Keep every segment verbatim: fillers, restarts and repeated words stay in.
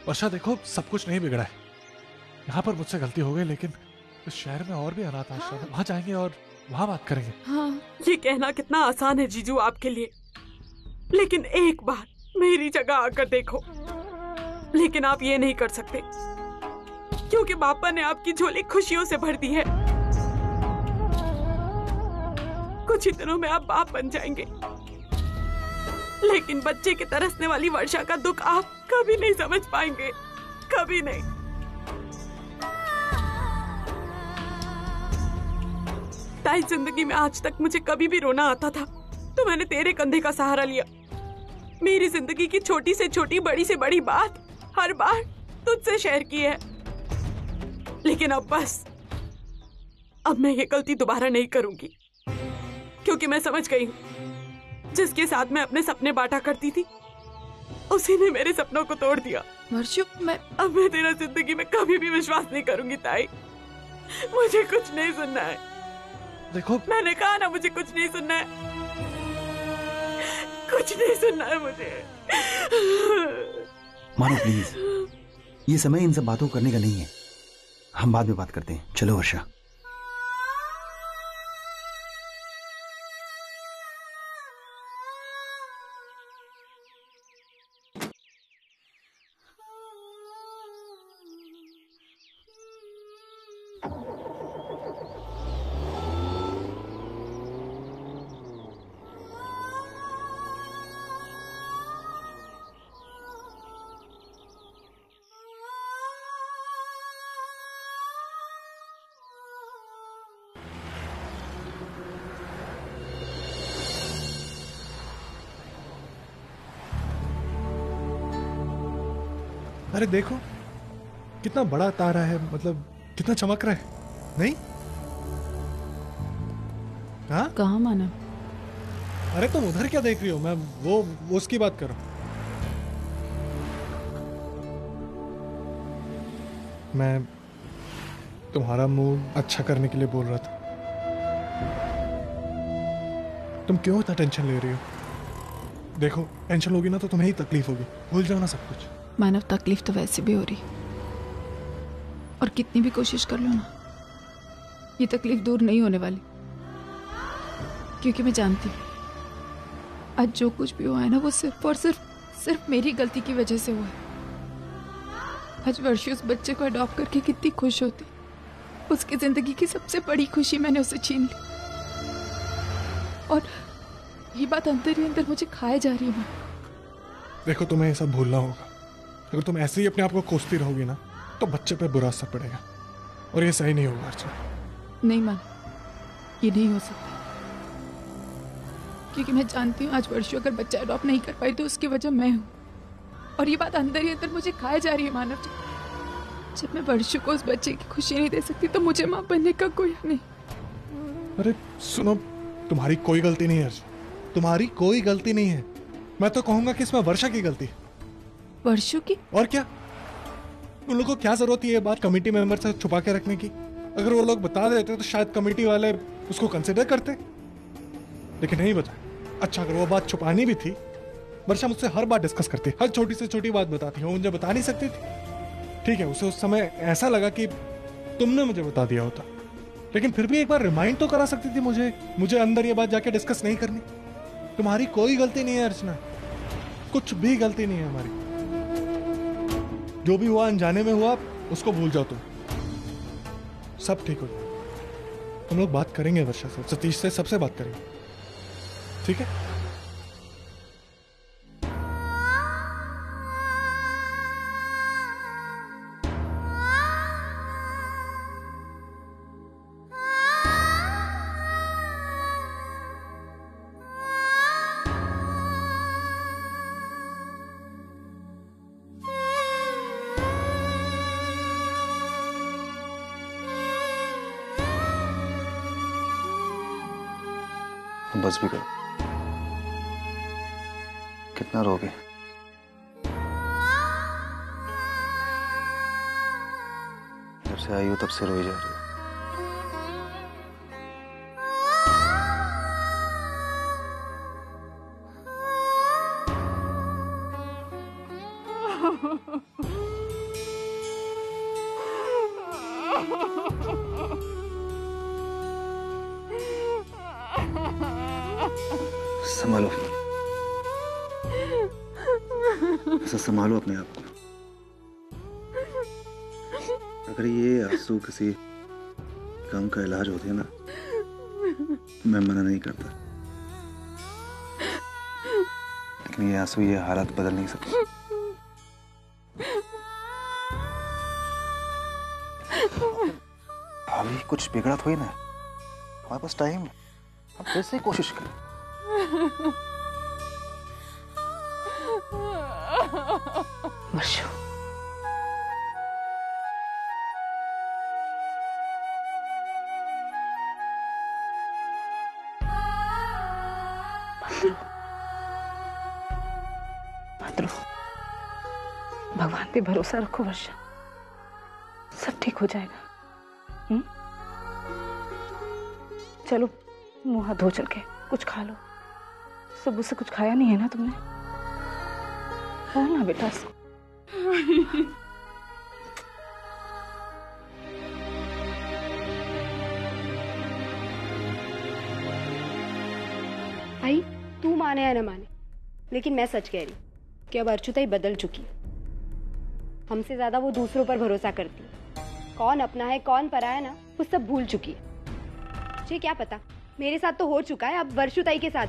वर्षा देखो, सब कुछ नहीं बिगड़ा है। यहाँ पर मुझसे गलती हो गई, लेकिन इस शहर में और भी अनाथ आश्रम है। वहाँ जाएंगे और वहाँ बात करेंगे। हाँ, ये कहना कितना आसान है जीजू आपके लिए, लेकिन एक बार मेरी जगह आकर देखो। लेकिन आप ये नहीं कर सकते क्योंकि पापा ने आपकी झोली खुशियों से भर दी है। कुछ ही दिनों में आप बाप बन जाएंगे, लेकिन बच्चे की तरसने वाली वर्षा का दुख आप कभी नहीं समझ पाएंगे, कभी नहीं। ताई, जिंदगी में आज तक मुझे कभी भी रोना आता था तो मैंने तेरे कंधे का सहारा लिया। मेरी जिंदगी की छोटी से छोटी, बड़ी से बड़ी बात हर बार तुझसे शेयर की है। लेकिन अब बस, अब मैं ये गलती दोबारा नहीं करूंगी, क्योंकि मैं समझ गई हूँ जिसके साथ मैं अपने सपने बांटा करती थी उसी ने मेरे सपनों को तोड़ दिया। वर्षा, मैं अब मैं तेरा जिंदगी में कभी भी विश्वास नहीं करूंगी ताई। मुझे कुछ नहीं सुनना है। देखो, मैंने कहा ना, मुझे कुछ नहीं सुनना है, कुछ नहीं सुनना है मुझे। मानो प्लीज, ये समय इन सब बातों करने का नहीं है। हम बाद में बात करते हैं। चलो वर्षा। अरे देखो कितना बड़ा तारा है, मतलब कितना चमक रहा है, नहीं? हाँ, कहाँ माना? अरे तुम उधर क्या देख रही हो? मैं वो, वो उसकी बात कर रहा हूं। मैं तुम्हारा मूड अच्छा करने के लिए बोल रहा था। तुम क्यों इतना टेंशन ले रही हो? देखो, टेंशन होगी ना तो तुम्हें ही तकलीफ होगी। भूल जाओ ना सब कुछ। मानव, तकलीफ तो वैसे भी हो रही, और कितनी भी कोशिश कर लो ना, ये तकलीफ दूर नहीं होने वाली। क्योंकि मैं जानती हूँ आज जो कुछ भी हुआ है ना, वो सिर्फ और सिर्फ सिर्फ मेरी गलती की वजह से हुआ है। आज वर्षी उस बच्चे को अडॉप्ट करके कितनी खुश होती। उसकी जिंदगी की सबसे बड़ी खुशी मैंने उसे छीन ली, और ये बात अंदर ही अंदर मुझे खाए जा रही है। देखो, तुम्हें ये सब भूलना होगा। अगर तुम ऐसे ही अपने आप को कोसती रहोगी ना तो बच्चे पे बुरा असर पड़ेगा, और ये सही नहीं होगा अर्चना। नहीं मान, ये नहीं हो सकता, क्योंकि मैं जानती हूँ आज वर्षी अगर बच्चा अडॉप्ट नहीं कर पाई तो उसकी वजह मैं हूँ, और ये बात अंदर ही अंदर मुझे खाए जा रही है। मानव, जब मैं वर्षी को उस बच्चे की खुशी नहीं दे सकती तो मुझे माँ बनने का कोई हक नहीं। अरे सुनो, तुम्हारी कोई गलती नहीं है अर्चना, तुम्हारी कोई गलती नहीं है। मैं तो कहूंगा कि इसमें वर्षा की गलती है। वर्षों की? और क्या? उन लोगों को क्या जरूरत है ये बात कमेटी मेंबर से छुपा के रखने की? अगर वो लोग बता देते तो शायद कमेटी वाले उसको कंसिडर करते, लेकिन नहीं बता। अच्छा, अगर वो बात छुपानी भी थी, वर्षा मुझसे हर बात डिस्कस करती, हर छोटी से छोटी बात बताती है। वो मुझे बता नहीं सकती थी। ठीक है, उसे उस समय ऐसा लगा कि तुमने मुझे बता दिया होता, लेकिन फिर भी एक बार रिमाइंड तो करा सकती थी मुझे मुझे अंदर ये बात जाके डिस्कस नहीं करनी। तुम्हारी कोई गलती नहीं है अर्चना, कुछ भी गलती नहीं है हमारी। जो भी हुआ अनजाने में हुआ, उसको भूल जाओ तुम, सब ठीक हो जाए। हम लोग बात करेंगे वर्षा से, सतीश से, सबसे बात करेंगे, ठीक है? बस भी करो, कितना रोगे? जब से आई हो तब से रोई जा रही हो। संभालो, ऐसा संभालो अपने आप को। अगर ये आंसू किसी गम का इलाज होते ना, मैं मना नहीं करता, लेकिन ये आंसू ये हालत बदल नहीं सकते। अभी कुछ बिगड़ा थोड़ी ना, हमारे पास टाइम है, अब फिर से कोशिश करें। वर्षा, मत रो, भगवान पे भरोसा रखो वर्षा, सब ठीक हो जाएगा। हुँ? चलो मुंह हाथ धो चल के कुछ खा लो, सुबह से कुछ खाया नहीं है ना तुमने? बोल ना बेटा। भाई तू माने या न माने, लेकिन मैं सच कह रही कि अब अर्चुता ही बदल चुकी। हमसे ज्यादा वो दूसरों पर भरोसा करती है। कौन अपना है कौन पराया है ना, वो सब भूल चुकी है। मुझे क्या पता, मेरे साथ तो हो चुका है, अब वर्षुताई के साथ।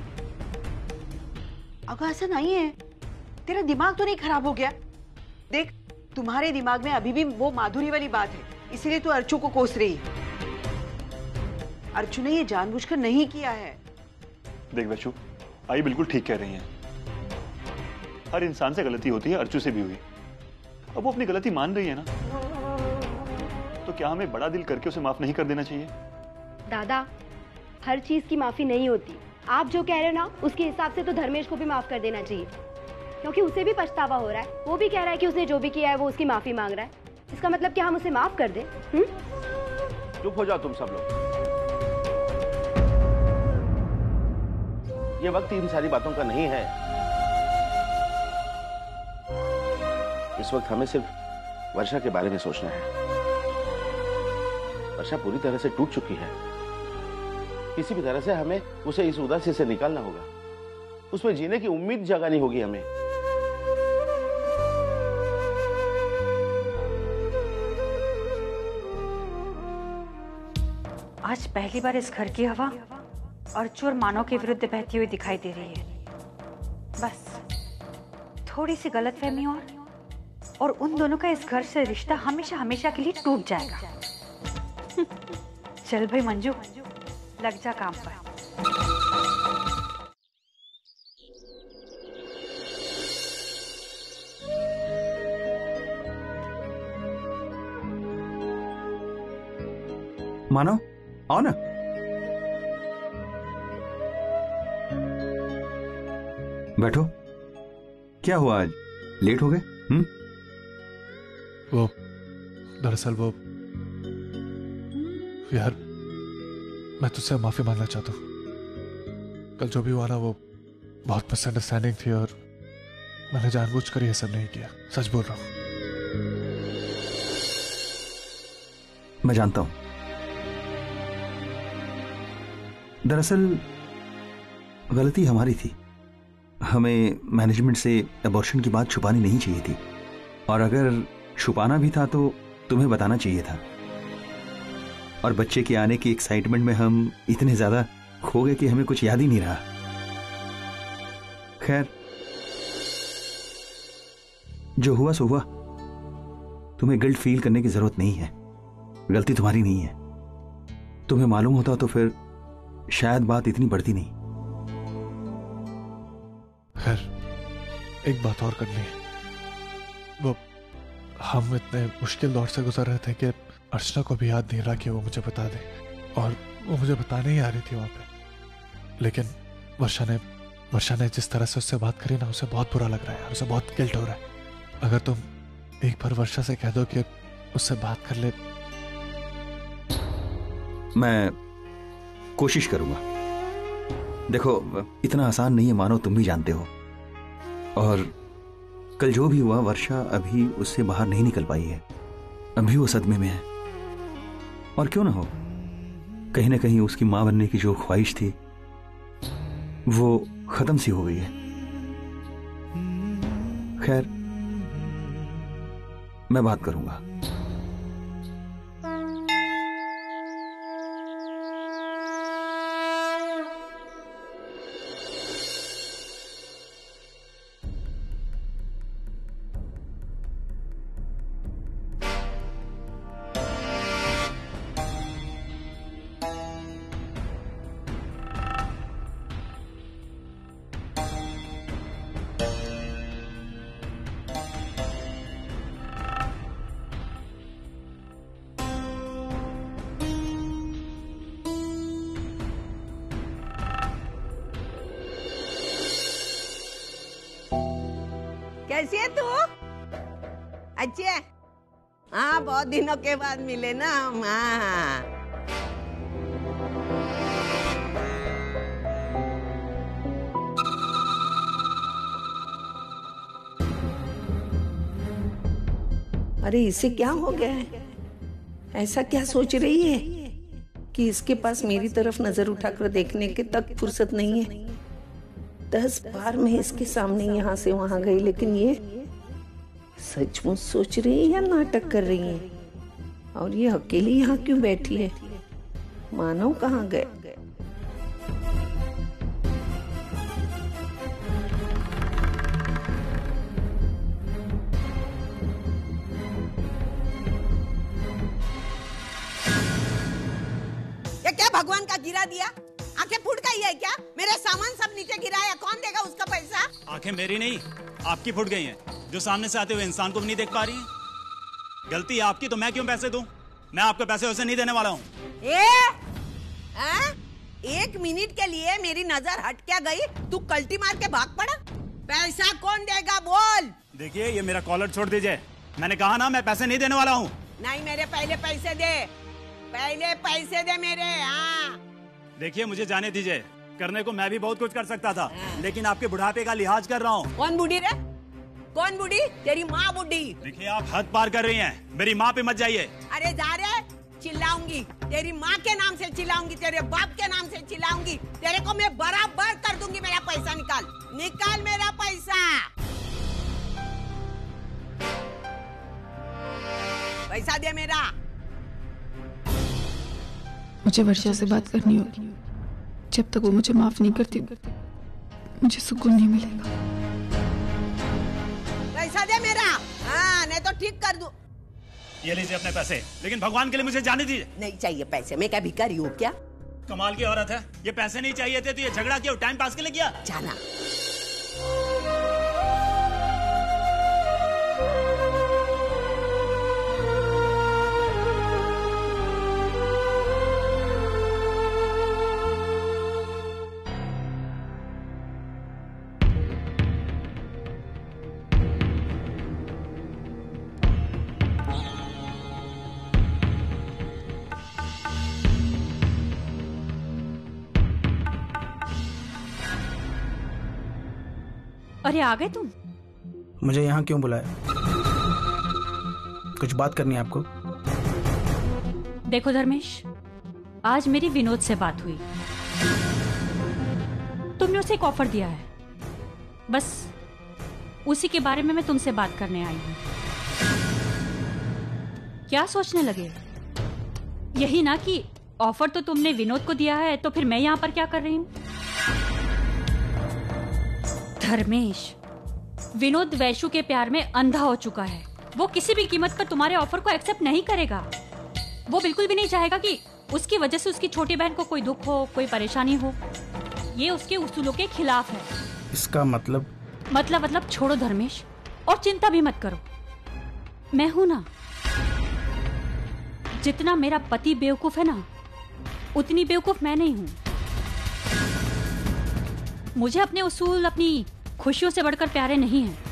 अगर ऐसा नहीं है, तेरा दिमाग तो नहीं खराब हो गया? देख, तुम्हारे दिमाग में अभी भी वो माधुरी वाली बात है, इसीलिए तू अर्चू को कोस रही है। अर्चू ने ये जानबूझकर नहीं किया है। देख बच्चू, आई बिल्कुल ठीक कह रही हैं। हर इंसान से गलती होती है, अर्चू से भी हुई। अब वो अपनी गलती मान रही है ना, तो क्या हमें बड़ा दिल करके उसे माफ नहीं कर देना चाहिए? दादा, हर चीज की माफी नहीं होती। आप जो कह रहे हो ना, उसके हिसाब से तो धर्मेश को भी माफ कर देना चाहिए, क्योंकि उसे भी पछतावा हो रहा है। वो भी कह रहा है कि उसने जो भी किया है वो उसकी माफी मांग रहा है। इसका मतलब क्या हम उसे माफ कर दें? चुप हो जाओ तुम सब लोग। ये वक्त इन सारी बातों का नहीं है। इस वक्त हमें सिर्फ वर्षा के बारे में सोचना है। वर्षा पूरी तरह से टूट चुकी है। किसी भी तरह से हमें उसे इस उदासी से निकालना होगा। उसमें जीने की उम्मीद जगानी होगी हमें। आज पहली बार इस घर की हवा अर्चू और मानव के विरुद्ध बहती हुई दिखाई दे रही है। बस थोड़ी सी गलतफहमी और और उन दोनों का इस घर से रिश्ता हमेशा हमेशा के लिए टूट जाएगा। चल भाई मंजू, लग जा काम पर। मानो, आओ ना। बैठो। क्या हुआ, आज लेट हो गए? हम्म वो दरअसल वो यार, मैं तुझसे माफी मांगना चाहता हूँ। कल जो भी हुआ ना, वो बहुत मिसअंडरस्टैंडिंग थी और मैंने जानबूझकर ये सब नहीं किया। सच बोल रहा हूँ। मैं जानता हूं। दरअसल गलती हमारी थी। हमें मैनेजमेंट से अबॉर्शन की बात छुपानी नहीं चाहिए थी, और अगर छुपाना भी था तो तुम्हें बताना चाहिए था। और बच्चे के आने की एक्साइटमेंट में हम इतने ज्यादा खो गए कि हमें कुछ याद ही नहीं रहा। खैर, जो हुआ सो हुआ। तुम्हें गिल्ट फील करने की जरूरत नहीं है। गलती तुम्हारी नहीं है। तुम्हें मालूम होता तो फिर शायद बात इतनी बढ़ती नहीं। खैर, एक बात और करनी है। वो हम इतने मुश्किल दौर से गुजर रहे थे कि अर्चना को भी याद नहीं रहा कि वो मुझे बता दे, और वो मुझे बताने ही आ रही थी वहां पे। लेकिन वर्षा ने वर्षा ने जिस तरह से उससे बात करी ना, उसे बहुत बुरा लग रहा है, उसे बहुत गिल्ट हो रहा है। अगर तुम एक बार वर्षा से कह दो कि उससे बात कर ले। मैं कोशिश करूंगा। देखो, इतना आसान नहीं है, मानो तुम भी जानते हो। और कल जो भी हुआ, वर्षा अभी उससे बाहर नहीं निकल पाई है। अभी वो सदमे में है। और क्यों ना हो, कहीं ना कहीं उसकी मां बनने की जो ख्वाहिश थी वो खत्म सी हो गई है। खैर, मैं बात करूंगा। कैसी है तू? अच्छी है? हाँ, बहुत दिनों के बाद मिले ना हम। हाँ, अरे इसे क्या हो गया है? ऐसा क्या सोच रही है कि इसके पास मेरी तरफ नजर उठाकर देखने के तक फुर्सत नहीं है। दस बार मैं इसके सामने यहाँ से वहां गई, लेकिन ये सचमुच सोच रही है या नाटक कर रही है? और ये अकेली यहाँ क्यों बैठी है? मानव कहाँ गए? ये क्या भगवान का गिरा दिया? आंखें फूट गई है क्या? मेरे सामान सब नीचे गिराया, कौन देगा उसका पैसा? आंखें मेरी नहीं, आपकी फूट गई हैं, जो सामने से आते हुए इंसान को भी नहीं देख पा रही हैं। गलती आपकी, तो मैं क्यों पैसे दूं? मैं आपको पैसे उसे नहीं देने वाला हूँ। ए, आ? एक मिनट के लिए मेरी नजर हट क्या गई? तू कल्टी मार के भाग पड़ा? पैसा कौन देगा बोल? देखिए, ये मेरा कॉलर छोड़ दीजिए। मैंने कहा ना, मैं पैसे नहीं देने वाला हूँ। नहीं, मेरे पहले पैसे दे, पहले पैसे दे मेरे। हाँ, देखिए, मुझे जाने दीजिए। करने को मैं भी बहुत कुछ कर सकता था, लेकिन आपके बुढ़ापे का लिहाज कर रहा हूँ। कौन बूढ़ी रे? कौन बूढ़ी? तेरी माँ बूढ़ी। देखिए, आप हद पार कर रही हैं। मेरी माँ पे मत जाइए। अरे जा रे, चिल्लाऊंगी। तेरी माँ के नाम से चिल्लाऊंगी, तेरे बाप के नाम से चिल्लाऊंगी। तेरे को मैं बराबर कर दूंगी। मेरा पैसा निकाल, निकाल मेरा पैसा। पैसा दे मेरा। मुझे वर्षा से बात करनी होगी। जब तक वो मुझे माफ नहीं करती, मुझे सुकून नहीं मिलेगा। पैसा दे मेरा। हाँ, नहीं तो ठीक कर दूं। ये लीजिए अपने पैसे, लेकिन भगवान के लिए मुझे जाने दीजिए। नहीं चाहिए पैसे, मैं क्या भिखारी हूँ क्या? कमाल की औरत है। ये पैसे नहीं चाहिए थे तो ये झगड़ा क्यों? टाइम पास के लिए किया? जाना। अरे आ गए तुम? मुझे यहाँ क्यों बुलाया? कुछ बात करनी है आपको? देखो धर्मेश, आज मेरी विनोद से बात हुई। तुमने उसे एक ऑफर दिया है, बस उसी के बारे में मैं तुमसे बात करने आई हूँ। क्या सोचने लगे? यही ना कि ऑफर तो तुमने विनोद को दिया है, तो फिर मैं यहाँ पर क्या कर रही हूँ? धर्मेश, विनोद वैशु के प्यार में अंधा हो चुका है। वो किसी भी कीमत पर तुम्हारे ऑफर को एक्सेप्ट नहीं करेगा। वो बिल्कुल भी नहीं चाहेगा कि उसकी वजह से उसकी छोटी बहन को कोई दुख हो, कोई परेशानी हो। ये उसके उसूलों के खिलाफ है। इसका मतलब? मतलब मतलब छोड़ो धर्मेश, और चिंता भी मत करो। मैं हूं ना। जितना मेरा पति बेवकूफ है ना, उतनी बेवकूफ मैं नहीं हूं। मुझे अपने उसूल, अपनी खुशियों से बढ़कर प्यारे नहीं हैं।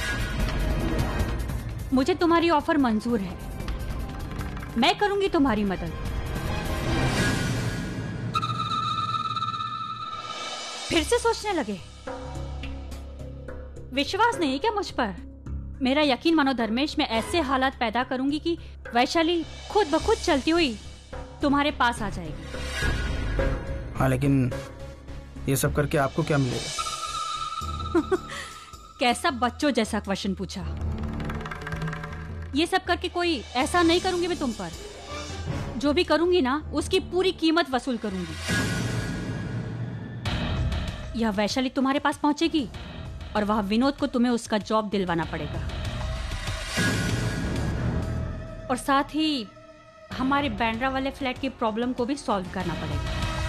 मुझे तुम्हारी ऑफर मंजूर है। मैं करूंगी तुम्हारी मदद। फिर से सोचने लगे? विश्वास नहीं क्या मुझ पर? मेरा यकीन मानो धर्मेश, मैं ऐसे हालात पैदा करूंगी कि वैशाली खुद ब खुद चलती हुई तुम्हारे पास आ जाएगी। हाँ, लेकिन ये सब करके आपको क्या मिलेगा? कैसा बच्चों जैसा क्वेश्चन पूछा। ये सब करके कोई ऐसा नहीं करूंगी मैं तुम पर। जो भी करूंगी ना, उसकी पूरी कीमत वसूल करूंगी। यह वैशाली तुम्हारे पास पहुंचेगी और वह विनोद को तुम्हें उसका जॉब दिलवाना पड़ेगा, और साथ ही हमारे बैंड्रा वाले फ्लैट की प्रॉब्लम को भी सॉल्व करना पड़ेगा।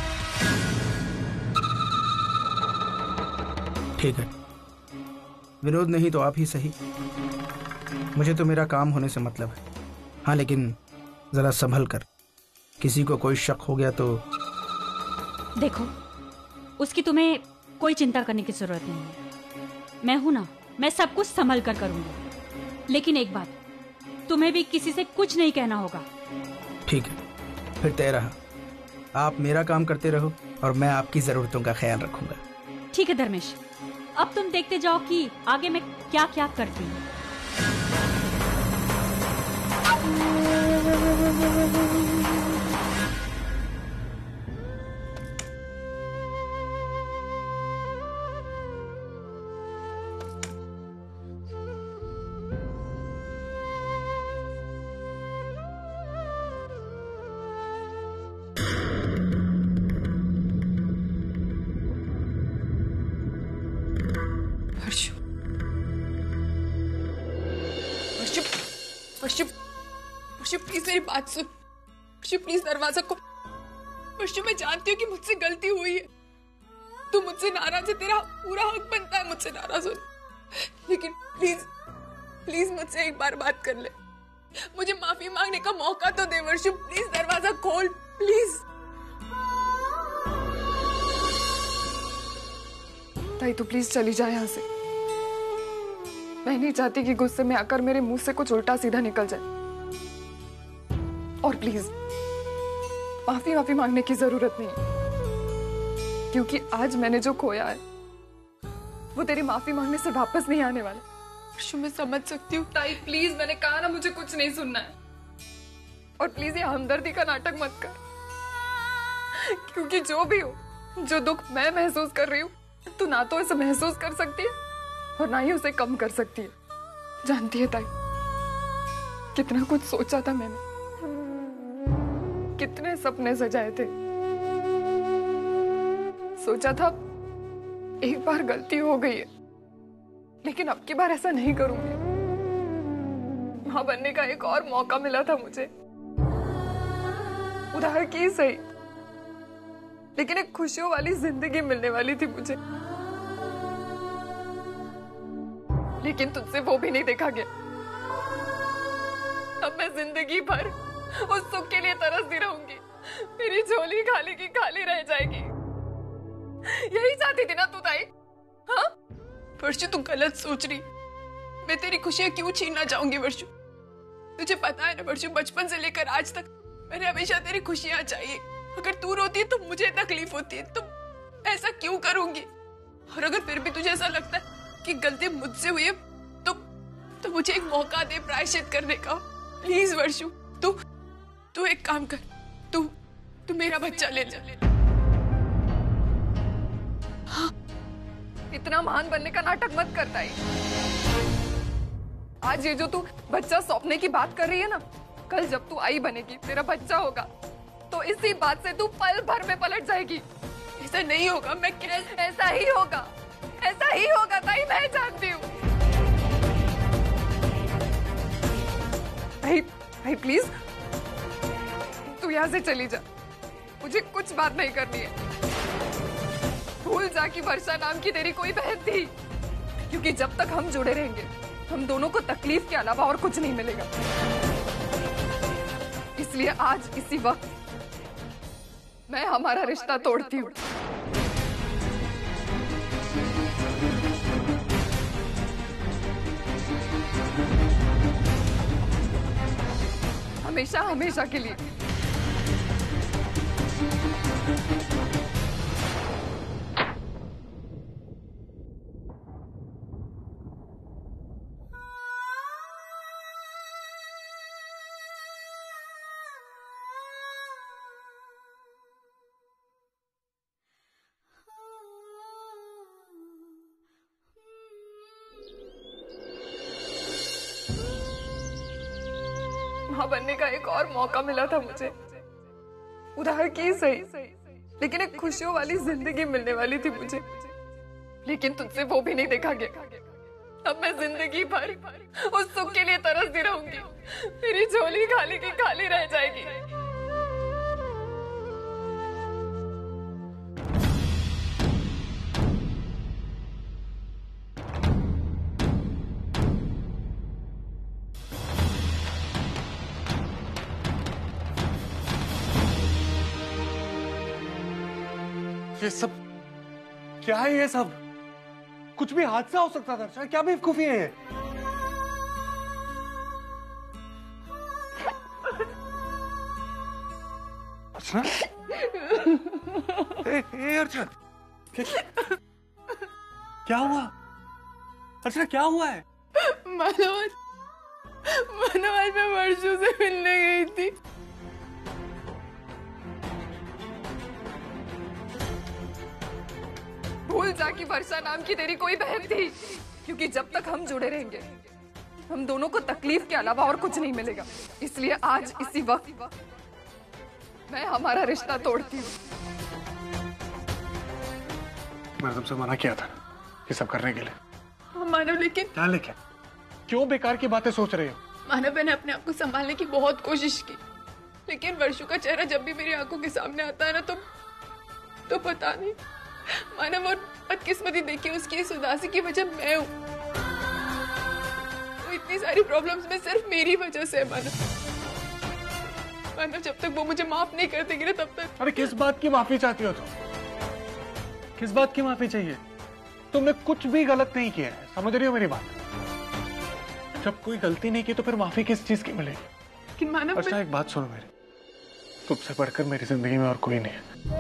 ठीक है, विनोद नहीं तो आप ही सही। मुझे तो मेरा काम होने से मतलब है। हाँ, लेकिन जरा संभल कर, किसी को कोई शक हो गया तो। देखो, उसकी तुम्हें कोई चिंता करने की जरूरत नहीं है। मैं हूं ना, मैं सब कुछ संभल कर करूंगी। लेकिन एक बात, तुम्हें भी किसी से कुछ नहीं कहना होगा। ठीक है, फिर तय रहा। आप मेरा काम करते रहो और मैं आपकी जरूरतों का ख्याल रखूंगा। ठीक है धर्मेश, अब तुम देखते जाओ कि आगे मैं क्या क्या करती हूँ। वर्षु, वर्षु प्लीज मेरी बात सुन। वर्षु प्लीज दरवाजा को। वर्षु मैं जानती हूँ कि मुझसे गलती हुई है, तू मुझसे नाराज है, तेरा पूरा हक बनता है मुझसे नाराज होने, लेकिन प्लीज प्लीज मुझसे एक बार बात कर ले। मुझे माफी मांगने का मौका तो दे वर्षु। प्लीज दरवाजा खोल प्लीज। ताई तू प्लीज चली जा यहाँ से। मैं नहीं चाहती कि गुस्से में आकर मेरे मुंह से कुछ उल्टा सीधा निकल जाए। और प्लीज माफी माफी मांगने की जरूरत नहीं, क्योंकि आज मैंने जो खोया है वो तेरी माफी मांगने से वापस नहीं आने वाला। वर्षु मैं समझ सकती हूँ ताई, प्लीज मैंने कहा ना मुझे कुछ नहीं सुनना है। और प्लीज ये हमदर्दी का नाटक मत कर, क्योंकि जो भी हो, जो दुख मैं महसूस कर रही हूँ तू ना तो इसे महसूस कर सकती है और ना ही उसे कम कर सकती है। जानती है ताई, कितना कुछ सोचा था मैंने, कितने सपने सजाए थे। सोचा था एक बार गलती हो गई है, लेकिन अब की बार ऐसा नहीं करूंगी। मां बनने का एक और मौका मिला था मुझे, उधार की सही, लेकिन एक खुशियों वाली जिंदगी मिलने वाली थी मुझे। लेकिन तुझसे वो भी नहीं देखा गया। अब मैं जिंदगी भर उस सुख के लिए तरसती रहूंगी। मेरी झोली खाली की खाली रह जाएगी। यही चाहती थी ना तू ताई? हाँ वर्षु, तू गलत सोच रही। मैं तेरी खुशियां क्यों छीनना चाहूंगी वर्षु? तुझे पता है ना वर्षु, बचपन से लेकर आज तक मैंने हमेशा तेरी खुशियां चाहिए। अगर तू रोती है तो मुझे तकलीफ होती है, तो ऐसा क्यों करूंगी? और अगर फिर भी तुझे ऐसा लगता है कि गलती मुझसे हुई है, तो तो मुझे एक मौका दे प्रायश्चित करने का। प्लीज वर्षु, तू तू एक काम कर, तू तू मेरा बच्चा ले जा। हाँ, इतना महान बनने का नाटक मत करता है। आज ये जो तू बच्चा सौंपने की बात कर रही है ना, कल जब तू आई बनेगी, तेरा बच्चा होगा, तो इसी बात से तू पल भर में पलट जाएगी। ऐसा नहीं होगा, मैं कैसे? ऐसा ही होगा, ऐसा ही होगा ताई, मैं जानती हूँ। भाई भाई प्लीज तू यहाँ से चली जा, मुझे कुछ बात नहीं करनी है। भूल जा कि वर्षा नाम की तेरी कोई बहन थी, क्योंकि जब तक हम जुड़े रहेंगे हम दोनों को तकलीफ के अलावा और कुछ नहीं मिलेगा। इसलिए आज इसी वक्त मैं हमारा रिश्ता तोड़ती हूँ। हमेशा हमेशा के लिए। माँ बनने का एक और मौका मिला था मुझे, उधार की सही, लेकिन एक खुशियों वाली जिंदगी मिलने वाली थी मुझे, लेकिन तुझसे वो भी नहीं देखा गया। अब मैं जिंदगी भर उस सुख के लिए तरसती रहूंगी, मेरी झोली खाली की खाली रह जाएगी। ये सब क्या है? ये सब कुछ भी हादसा हो सकता था अर्चना, क्या बेवकूफी है ये? अर्चना, ए, ए अर्चना, क्या, क्या हुआ? अर्चना क्या हुआ है? मनोज, मनोज मैं वर्षों से मिलने गई थी। भूल जा कि वर्षा नाम की तेरी कोई बहन थी, क्योंकि जब तक हम जुड़े रहेंगे हम दोनों को तकलीफ के अलावा और कुछ नहीं मिलेगा। इसलिए आज इसी वक्त मैं हमारा रिश्ता तोड़ती हूँ। मैंने तुमसे मना किया था ये सब करने के लिए। हाँ मानव, लेकिन क्या लेकिन? क्यों बेकार की बातें सोच रही हो? मानव, मैंने अपने आप को संभालने की बहुत कोशिश की, लेकिन वर्षों का चेहरा जब भी मेरी आंखों के सामने आता है ना तो तो पता नहीं मानव, और बदकिस्मती देखी उसकी इस उदासी की वजह मैं हूँ। वो इतनी सारी प्रॉब्लम्स में सिर्फ मेरी वजह से है मानव। मानव, जब तक वो मुझे माफ नहीं कर देगी ना तब तक। अरे किस बात की माफी चाहती हो तुम? किस बात की माफी चाहिए? तुमने कुछ भी गलत नहीं किया है, समझ रही हो मेरी बात? जब कोई गलती नहीं की तो फिर माफी किस चीज की मिलेगी? लेकिन मानव, अच्छा एक बात सुनो मेरी, तुमसे बढ़कर मेरी जिंदगी में और कोई नहीं है,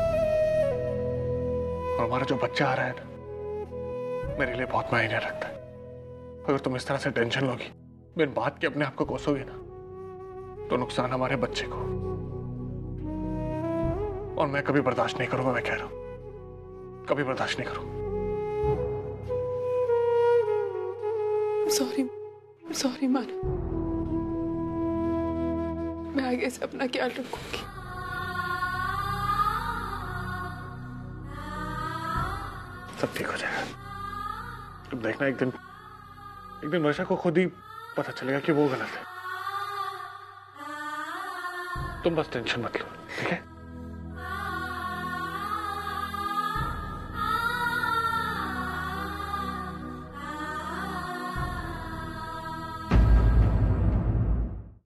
और हमारा जो बच्चा आ रहा है ना मेरे लिए बहुत मायने रखता है। अगर तुम इस तरह से टेंशन लोगी, बिन बात के अपने आप को कोसोगी ना, तो नुकसान हमारे बच्चे को, और मैं कभी बर्दाश्त नहीं करूंगा। मैं कह रहा हूं कभी बर्दाश्त नहीं करूंगा। सॉरी सॉरी मानव, मैं आगे से अपना ख्याल रखूंगी। सब ठीक हो जाएगा। तुम देखना एक दिन एक दिन वर्षा को खुद ही पता चलेगा कि वो गलत है। तुम बस टेंशन मत लो, ठीक है?